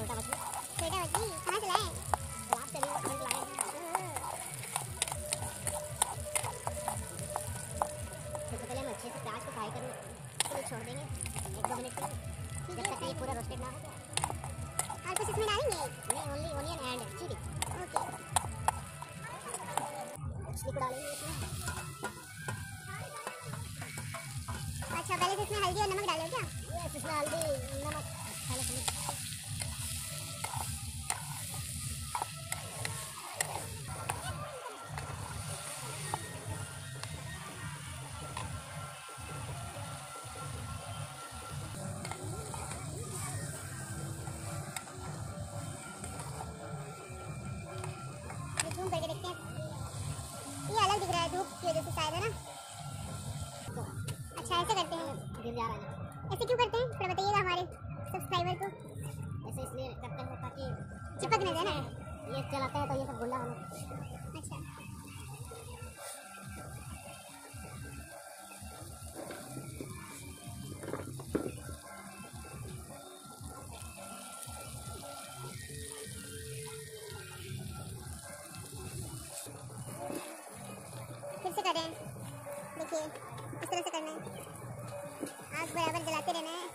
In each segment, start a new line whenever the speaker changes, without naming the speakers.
छोटा मछली कहाँ से लाए? तालाब से लाए। सबसे पहले हम अच्छे से प्याज को फ्राई करने के लिए छोड़ देंगे 1-2 मिनट के लिए, जब तक ये पूरा रोस्टेड ना हो। और कुछ इसमें डालेंगे? नहीं, only onion and chilli. Okay, मछली को डालेंगे इसमें। अच्छा, पहले इसमें हल्दी और नमक डालो क्या? यस, इसमें हल्दी नमक पहले से। करके देखते हैं, ये अलग दिख रहा है धूप की वजह से शायद, है ना? अच्छा, ऐसे करते हैं। गिर जा रहा है। ऐसे क्यों करते हैं, थोड़ा बताइएगा हमारे सब्सक्राइबर को। ऐसे इसलिए करते हैं ताकि चिपक न जाए ना, ये चलाते हैं तो ये सब गुंडा होना। अच्छा, फिर से करें। देखिए, इस तरह से करना है, आग बराबर जलाते रहना है।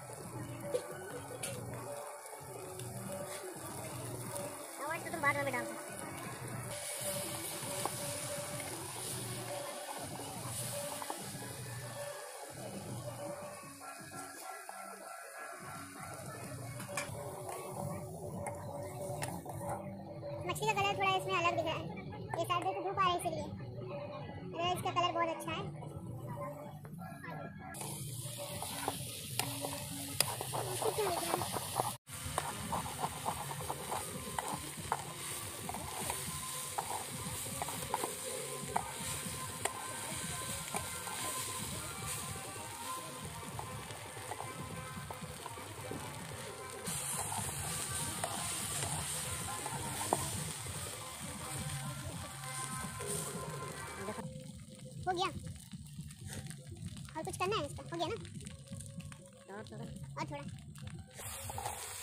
आवाज़ तो तुम बाद में डाल दो। मछली का कलर थोड़ा इसमें अलग दिख रहा है, ये शायद से धूप आ रही है इसलिए। इसका कलर बहुत अच्छा है। हो गया, और कुछ करना है इसका? हो गया ना? और थोड़ा